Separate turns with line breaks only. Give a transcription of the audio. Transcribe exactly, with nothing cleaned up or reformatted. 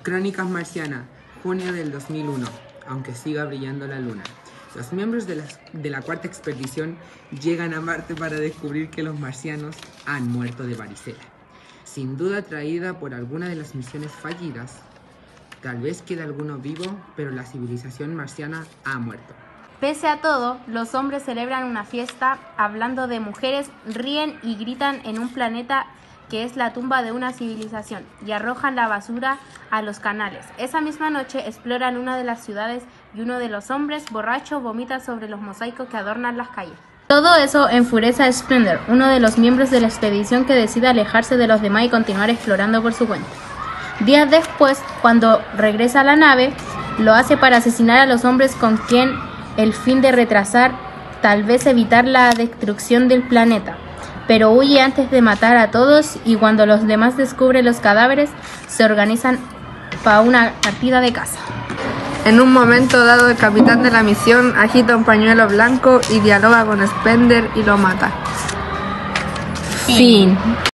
Crónicas Marcianas, junio del dos mil uno, aunque siga brillando la luna. Los miembros de la, de la cuarta expedición llegan a Marte para descubrir que los marcianos han muerto de varicela. Sin duda traída por alguna de las misiones fallidas, tal vez quede alguno vivo, pero la civilización marciana ha muerto.
Pese a todo, los hombres celebran una fiesta, hablando de mujeres, ríen y gritan en un planeta que es la tumba de una civilización, y arrojan la basura a los canales. Esa misma noche exploran una de las ciudades y uno de los hombres, borracho, vomita sobre los mosaicos que adornan las calles. Todo eso enfurece a Spender, uno de los miembros de la expedición que decide alejarse de los demás y continuar explorando por su cuenta. Días después, cuando regresa a la nave, lo hace para asesinar a los hombres con quien el fin de retrasar, tal vez evitar la destrucción del planeta. Pero huye antes de matar a todos y cuando los demás descubren los cadáveres, se organizan para una partida de caza.
En un momento dado, el capitán de la misión agita un pañuelo blanco y dialoga con Spender y lo mata.
Fin.